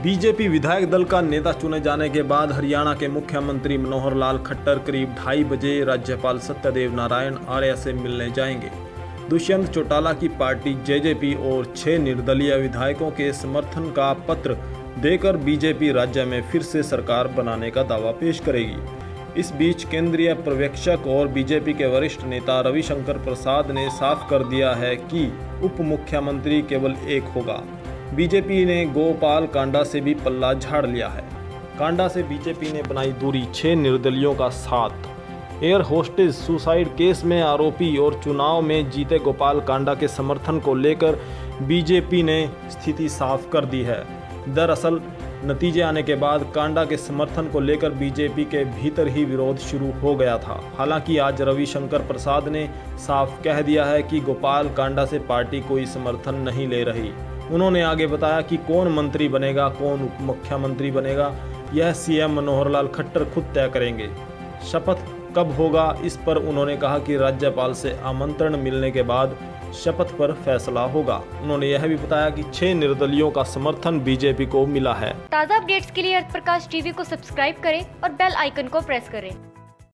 BJP विधायक दल का नेता चुने जाने के बाद हरियाणा के मुख्यमंत्री मनोहर लाल खट्टर करीब 2:30 बजे राज्यपाल सत्यदेव नारायण आर्य से मिलने जाएंगे। दुष्यंत चौटाला की पार्टी जेजेपी और 6 निर्दलीय विधायकों के समर्थन का पत्र देकर बीजेपी राज्य में फिर से सरकार बनाने का दावा पेश करेगी। इस बीच केंद्रीय पर्यवेक्षक और बीजेपी के वरिष्ठ नेता रविशंकर प्रसाद ने साफ कर दिया है कि उप मुख्यमंत्री केवल एक होगा। बीजेपी ने गोपाल कांडा से भी पल्ला झाड़ लिया है। कांडा से बीजेपी ने बनाई दूरी, 6 निर्दलियों का साथ। एयर होस्टेस सुसाइड केस में आरोपी और चुनाव में जीते गोपाल कांडा के समर्थन को लेकर बीजेपी ने स्थिति साफ कर दी है। दरअसल नतीजे आने के बाद कांडा के समर्थन को लेकर बीजेपी के भीतर ही विरोध शुरू हो गया था। हालांकि आज रविशंकर प्रसाद ने साफ कह दिया है कि गोपाल कांडा से पार्टी कोई समर्थन नहीं ले रही। उन्होंने आगे बताया कि कौन मंत्री बनेगा, कौन उप मुख्यमंत्री बनेगा, यह सीएम मनोहर लाल खट्टर खुद तय करेंगे। शपथ कब होगा, इस पर उन्होंने कहा कि राज्यपाल से आमंत्रण मिलने के बाद शपथ पर फैसला होगा। उन्होंने यह भी बताया कि 6 निर्दलियों का समर्थन बीजेपी को मिला है। ताज़ा अपडेट्स के लिए अर्थ प्रकाश टीवी को सब्सक्राइब करें और बेल आइकन को प्रेस करें।